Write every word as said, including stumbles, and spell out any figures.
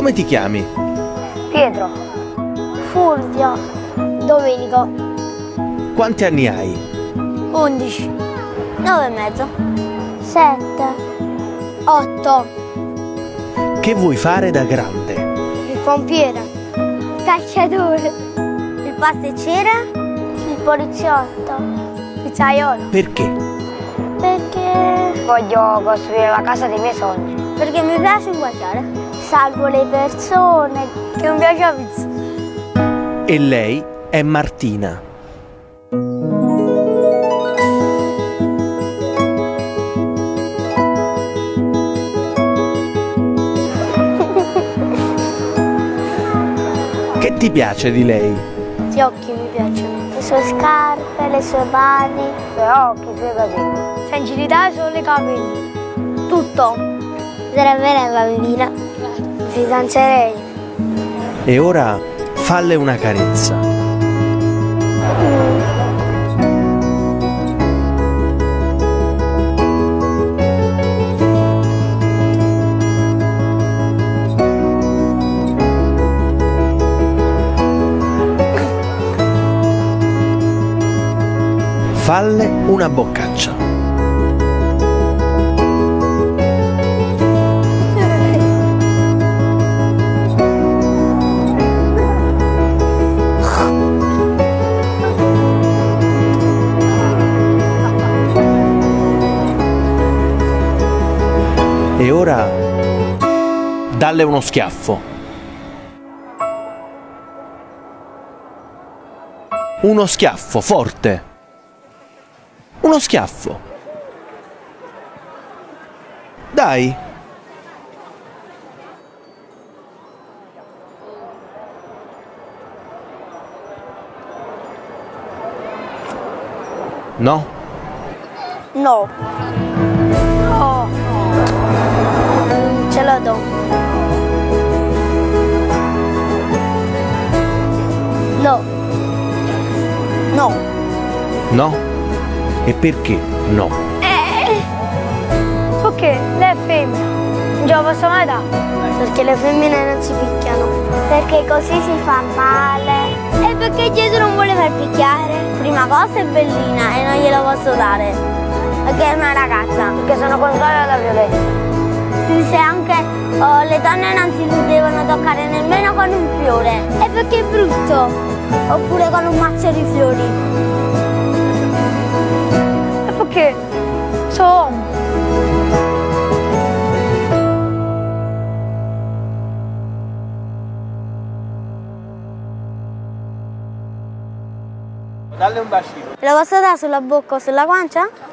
Come ti chiami? Pietro. Fulvio. Domenico. Quanti anni hai? Undici. Nove e mezzo. Sette. Otto. Che vuoi fare da grande? Il pompiere. Il calciatore. Il pasticcere. Il poliziotto. Il pizzaiolo. Perché? Perché voglio costruire la casa dei miei sogni. Perché mi piace inguagliare. Salvo le persone. Che non piace la pizza. E lei è Martina. Che ti piace di lei? Gli occhi mi piacciono. Le sue scarpe, le sue mani. I suoi occhi, i suoi capelli. Sincerità solo i capelli. Tutto. Sarebbe lei bambina. Grazie. Mi fidanzerei. E ora falle una carezza. Mm. Falle una boccaccia. E ora dalle uno schiaffo. Uno schiaffo forte. Uno schiaffo. Dai. No? No. No. Non ce la do. No. No. No? E perché no? Eh. Perché? Lei è femmina. Non ce la posso mai dare. Perché le femmine non si picchiano. Perché così si fa male. E perché Gesù non vuole far picchiare? Prima cosa è bellina e non gliela posso dare. Perché è una ragazza. Perché sono contraria alla violenza. Si dice anche oh, le donne non si devono toccare nemmeno con un fiore. E perché è brutto. Oppure con un mazzo di fiori. Perché sono Dalle un bacino. la posso dare sulla bocca o sulla guancia?